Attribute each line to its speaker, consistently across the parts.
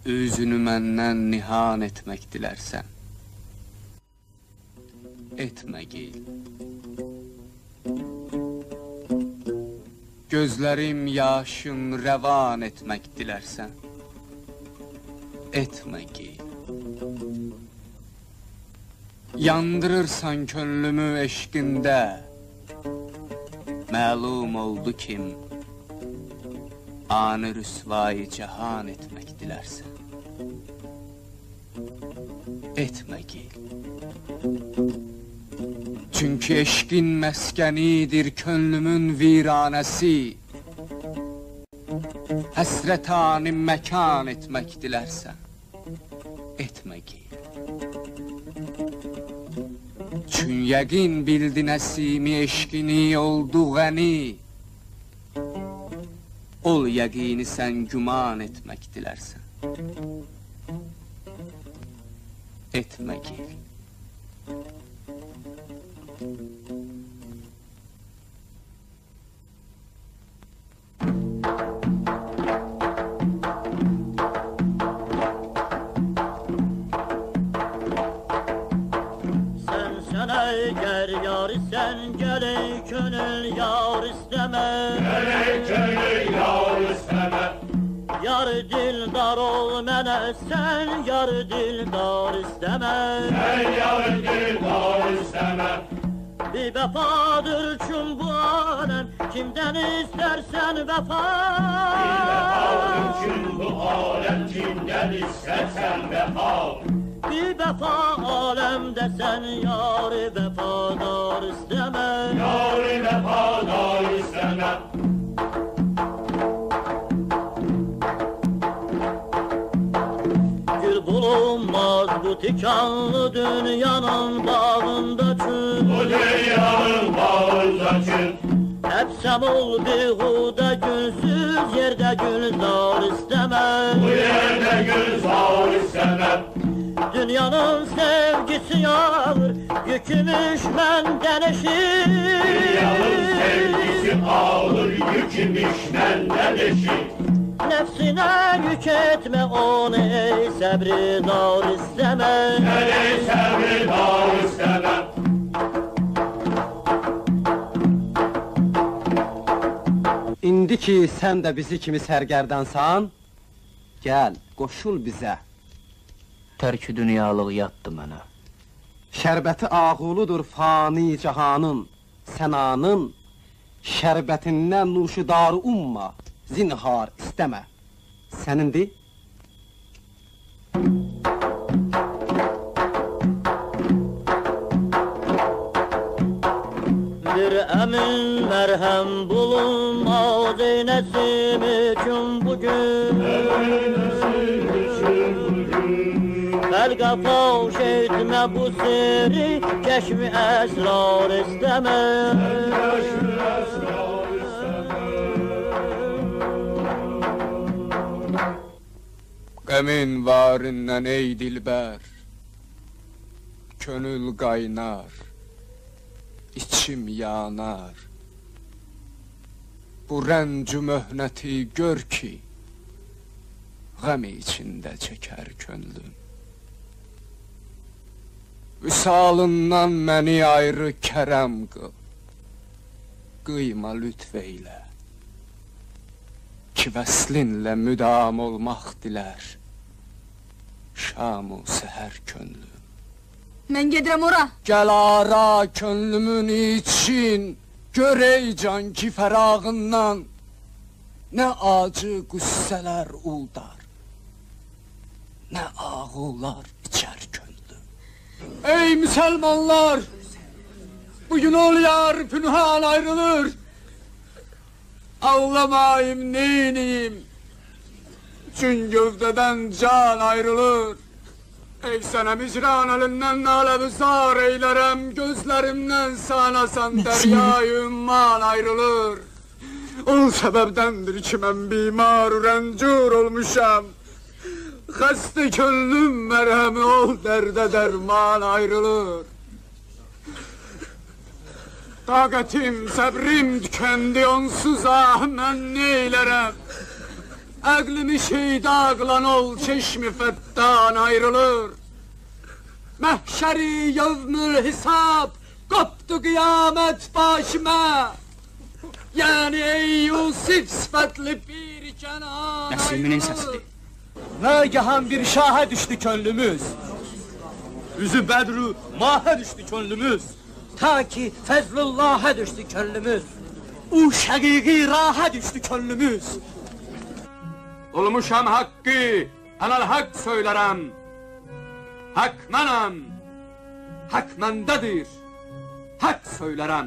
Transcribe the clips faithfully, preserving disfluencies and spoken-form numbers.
Speaker 1: Özünü məndən nihan etmək dilərsən, etmə geyl. Gözlərim yaşım rəvan etmək dilərsən, etmə geyl. Yandırırsan könlümü eşqində, məlum oldu kim, anı rüsvayı cahan etmək dilərsən, etmə geyl. Çünki eşqin məskənidir könlümün viranəsi, həsrətani məkan etmək dilərsən, etmə geyl. Çün yəqin bildi nəsimi eşqini oldu ғəni, ol yəqini sən güman etmək dilərsən, etmə geyl.
Speaker 2: Eğer yar isen gel ey könül yar isteme,
Speaker 3: gel ey könül yar isteme.
Speaker 2: Yar dildar ol mene sen yar dildar isteme,
Speaker 3: sen yar dildar isteme.
Speaker 2: Bir vefadır çün bu alem, kimden istersen vefa.
Speaker 3: Bir vefadır çün bu alem, kimden istersen vefa.
Speaker 2: Bir vefa alemde sen yâri vefadar isteme,
Speaker 3: yâri vefadar isteme.
Speaker 2: Gül bulunmaz bu tikanlı dünyanın bağında çün,
Speaker 3: bu dünyanın bağında çün.
Speaker 2: Hep semul bihude gülsüz yerde gülzar isteme,
Speaker 3: bu yerde gülzar isteme.
Speaker 2: Dünyanın sevgisi yağır, yükümüş menden eşit.
Speaker 3: Dünyanın sevgisi ağır, yükümüş menden eşit.
Speaker 2: Nefsine yük etme onu ey sabri dar isteme,
Speaker 3: sen ey sabri dar isteme.
Speaker 4: İndi ki sən də bizi kimi sərgərdansan, gəl, qoşul bizə.
Speaker 1: Tərki dünyalıq yatdı mənə.
Speaker 4: Şərbəti ağuludur fani cahanın, sənanın, şərbətindən nuşudarı umma, zinhar istəmə. Sənindir?
Speaker 2: Bir emin merhem bulunmaz ey nesim için bugün, Belga favş etme bu siri, keşmi esrar isteme,
Speaker 3: keşmi esrar isteme.
Speaker 1: Qəmin varindən ey dilbər, könül qaynar, içim yanar. Bu rəncü möhnəti gör ki, ғəm içində çəkər könlüm. Vüsalından məni ayrı kərəm qıl, qıyma lütf eylə, ki vəslinlə müdam olmaq dilər, şam-u səhər könlüm.
Speaker 5: Mən gedirəm ora.
Speaker 1: Gəl ara könlümün için, gör ey can ki fərağından, nə acı qüssələr uldar, nə ağular içər könlüm. Ey müsəlmanlar, bugün ol yar pünhan ayrılır, ağlamayım neyniyim, çün gövdədən can ayrılır. Ey sənə micran əlindən naləbüzar eylərəm, gözlərimdən sanasan dəryayı ümman ayrılır. O səbəbdəndir ki mən bimar rəncur olmuşam, xəstə könlüm mərhəmi ol dərdə dərman ayrılır. Taqətim, səbrim tükəndi onsuz ah mən neylərəm,
Speaker 4: Əqlimi şeydə ağlan ol, çeşmi fəttan ayrılır. Məhşəri yevmül hisab, qopdu qiyamət başıma. Yani ey Yusuf sıfatlı bir kenan
Speaker 1: Nəsiminin səsidir.
Speaker 4: Nagahan bir şaha düştü könlümüz. Yüzü bedru maha düştü könlümüz. Ta ki fezlullah'a düştü könlümüz. O şakiki raha düştü könlümüz. Olmuşam hakkı, anal hak söylerim. Hak mənəm, hak məndedir. Hak söylerim.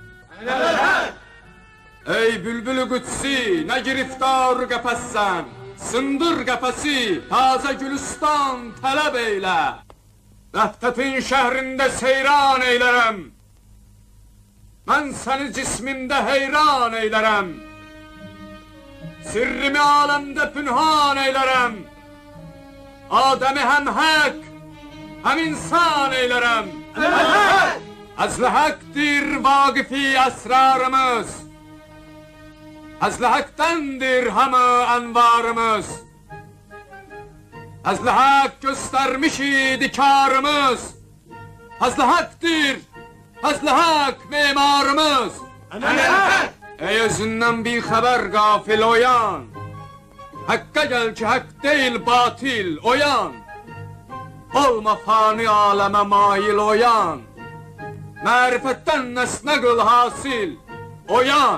Speaker 4: Ey bülbülü qüdsi, nə giriftar qəpəssən, sındır qəpəsi, taze gülistan tələb eylə. Vəhdətin şəhrində seyran eylərəm, mən səni cismimdə heyran eylərəm. Sirrimi aləmdə pünhan eylərəm, Adəmi həm hək, həm insan eylərəm. Əzli həkdir vaqifi əsrarımız, Əzli həkdəndir hamı ənvarımız. Əzli hək göstərmiş idi karımız. Əzli həkdir, əzli hək memarımız. Ey özündən bir xəbər qafil oyan, Həkka gəl ki hək deyil batil oyan. Olma fani aləmə mail oyan, Mərifətdən nəsnə qıl hasil oyan.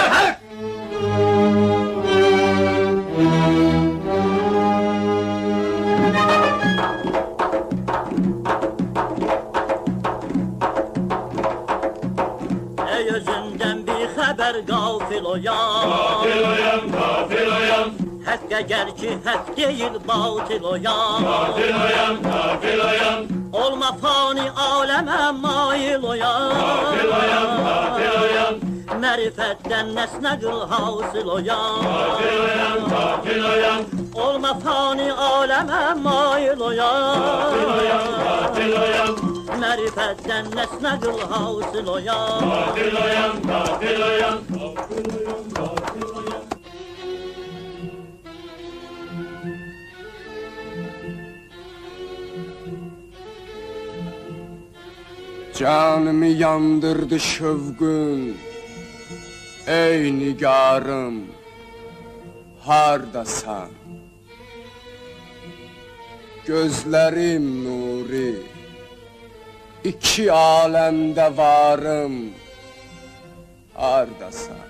Speaker 2: Ey özündən bir xəbər qafil oyan.
Speaker 3: Gafil oyan, gafil oyan,
Speaker 2: Həqqə gəl ki həkk deyil batil oyan.
Speaker 3: gafil oyan, gafil oyan,
Speaker 2: Olma fani aləmə mail oyan.
Speaker 3: gafil oyan, gafil oyan,
Speaker 2: Mərifətdən nəsnə qıl hasil oyan.
Speaker 3: gafil oyan, gafil oyan,
Speaker 2: Olma fani aləmə mail oyan.
Speaker 3: gafil oyan,
Speaker 2: Mərifətdən nəsnə qıl hasil oyan.
Speaker 3: gafil oyan, gafil oyan.
Speaker 4: Canımı yandırdı şövqün. Ey nigarım, hardasan? Gözlerim nuri, iki alemde varım. Hardasan?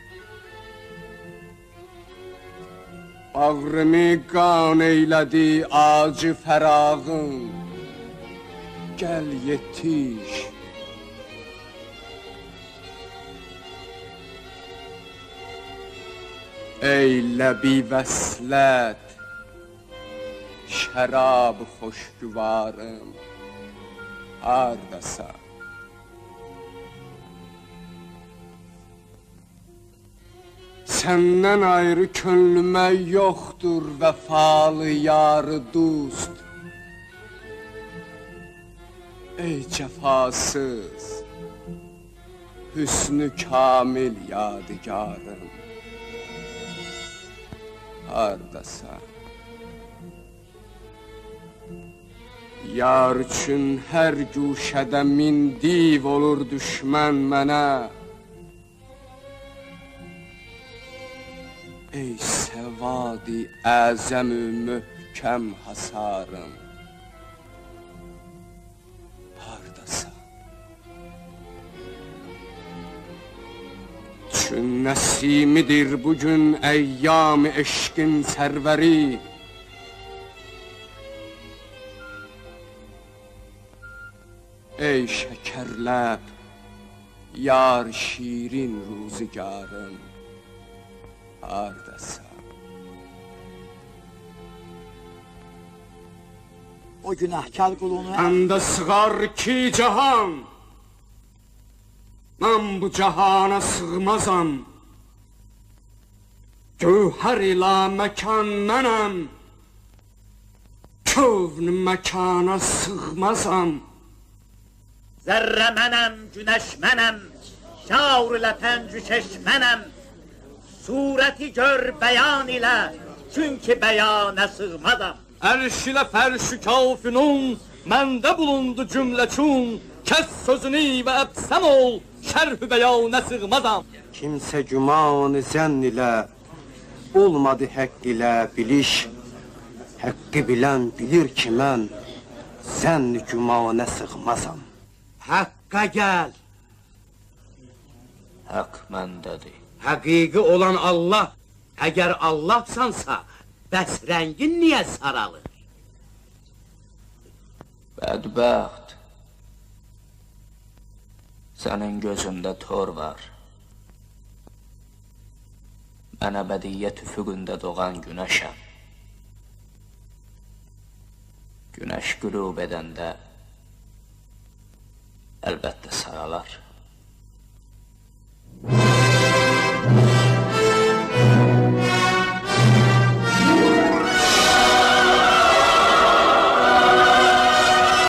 Speaker 4: Bağrımı qan eylədi acı fərağın. Gel yetiş. Ey lebi vəslət, şərab xoşgüvarım, hardasan? Səndən ayrı könlümə yoxdur vəfalı yarı dost. Ey cəfasız, hüsnü kamil yadigarım, hardasan? Yar üçün hər güşədə min div olur düşmən mənə. Ey səvadi əzəmü möhkəm hasarım, çün nəsimidir bugün əyyam-ı eşqin sərvəri. Ey şəkərləb, yar şirin ruzigarım, hardasan?
Speaker 6: O günahkar qulunu
Speaker 4: Məndə sığar ki cahan, mən bu cahana sığmazam. Gövhər ilə məkan mənəm, kövn məkana sığmazam.
Speaker 2: Zərrə mənəm, günəş mənəm, şaur ilə pəncü çeş mənəm. Surəti gör bəyan ilə, çünkü beyana sığmadım.
Speaker 4: Erş ile ferş-ü kafinun, mende bulundu cümleçun. Kes sözünü ve ebsem ol, şerh-ü beyana sığmazam.
Speaker 7: Kimse gümanı zenn ile, olmadı hak ile biliş. Hakkı bilen bilir ki mən, zenn-i gümana sığmazam.
Speaker 8: Hakka gel.
Speaker 1: Hak məndədir.
Speaker 8: Hakiki olan Allah. Eğer Allahsansa, bəs rengin niye saralır?
Speaker 1: Bədbəxt. Sənin gözündə tor var. Mən əbədiyyət üfüqündə doğan günəşəm. Günəş qürub edəndə əlbəttə saralar.